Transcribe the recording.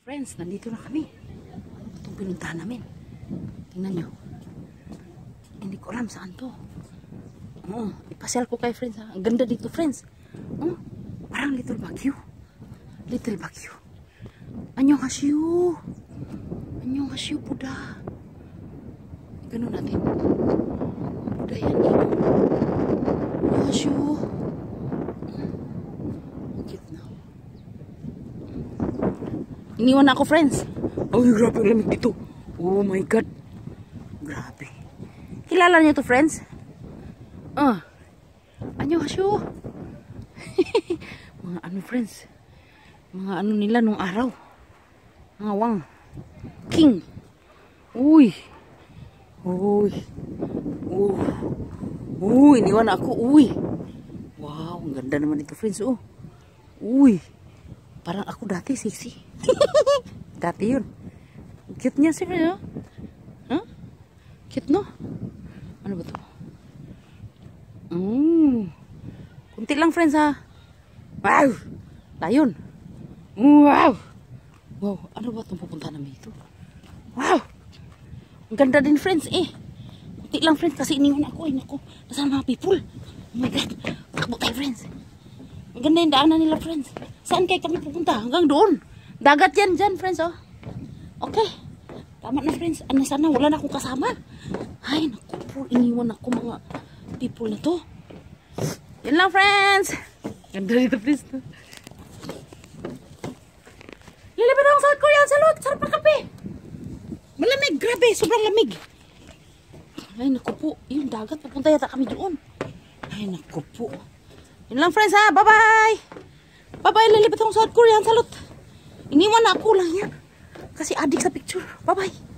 Friends, nandito na kami. Ano ba itong pinuntahan namin? Tingnan nyo. Hindi ko alam saan to. Oo, ipasyal ko kay friends ha. Ang ganda dito friends. Oh, parang Little Baguio. Little Baguio. Annyeonghaseyo. Annyeonghaseyo Buddha. Ganun natin. Buddha yan eh. Annyeonghaseyo. Cute na. Iniwan na ako friends. Oh, grabe ang lamig dito. Oh my god. Grabe. Kilala niyo to friends? Annyeonghaseyo. Mga ano friends. Mga ano nila nung araw. Mga wang. King. Uy. Uy. Uy, iniwan ako. Uy. Wow, ang ganda naman ito friends. Oh. Uy. Parang ako dati sexy. Dati yun. Cute niya sih friends. Huh? Cute no? Ano ba to? Kunti lang friends ha. Wow. Layon. Wow. Wow. Ano ba itong pupunta namin ito? Wow. Ang ganda din friends eh. Kunti lang friends kasi iniwan ako. Ay naku. Nasaan mga people? Oh my god. Takbo tayo friends. Ang ganda yung daanan nila friends. Saan kayo kami pupunta? Hanggang doon. Dagat yan dyan friends oh. Okay. Tama na friends. Ano sana wala na akong kasama. Ay naku po. Iniwan ako mga people na to. Yan lang friends. Ganda dito friends. Lilipit akong South Korea. Salud. Sarap ang kape. Malamig. Grabe. Sobrang lamig. Ay naku po. Yung dagat. Papunta yata kami doon. Ay naku po. Yan lang friends ha. Bye bye. Bye bye. Lilipit akong South Korea. Salud. Iniwan na ako lang yan. Kasi adik sa picture. Bye bye.